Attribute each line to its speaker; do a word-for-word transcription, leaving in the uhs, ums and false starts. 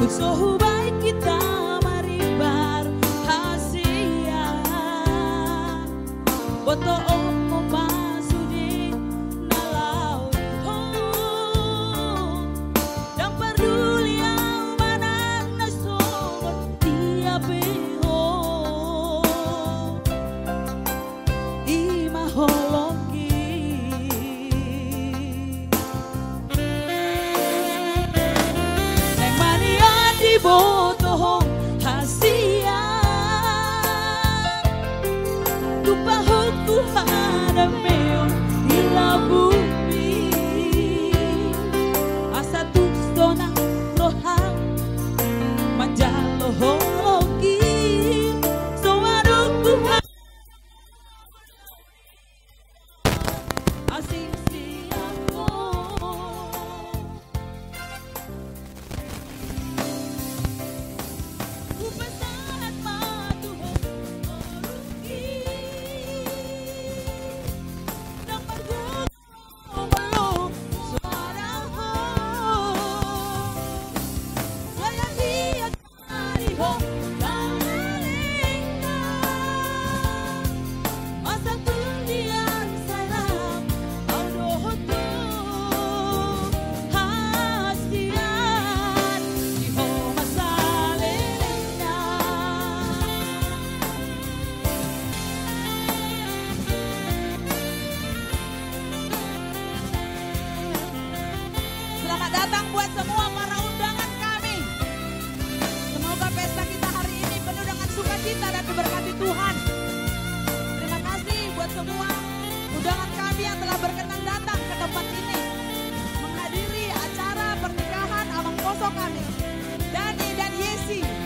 Speaker 1: So baik kita mari berhasil. Boto omo masudi nalau oh, dan peduli yang mana nasobot dia beho ima holongi neng mania di botohong hasia lupa huku ada meon ila bumi asa tu stona rohang manjalo hoki so aduku asing siako upasahat matuhong oruki namargo malo suara ho saya dia kari ho kalinga asa tundian sarap adohoto hasian di ho masalena Selamat datang buat semua para undangan kami. Semoga pesta kita hari ini penuh dengan sukacita dan diberkati Tuhan. Terima kasih buat semua undangan kami yang telah berkenan datang ke tempat ini menghadiri acara pernikahan Abang Koso kami, Dani dan Yesi.